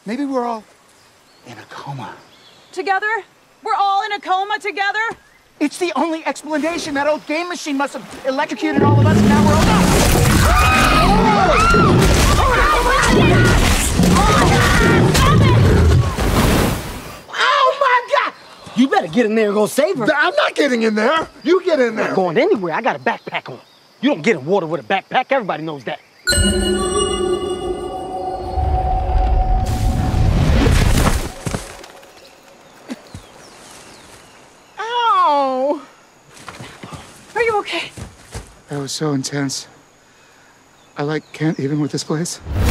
Maybe we're all in a coma. Together? We're all in a coma together? It's the only explanation. That old game machine must have electrocuted all of us, and now we're all Oh my God! You better get in there and go save her. I'm not getting in there. You get in there. I'm not going anywhere. I got a backpack on. You don't get in water with a backpack. Everybody knows that. Ow! Are you okay? That was so intense. I can't even with this place.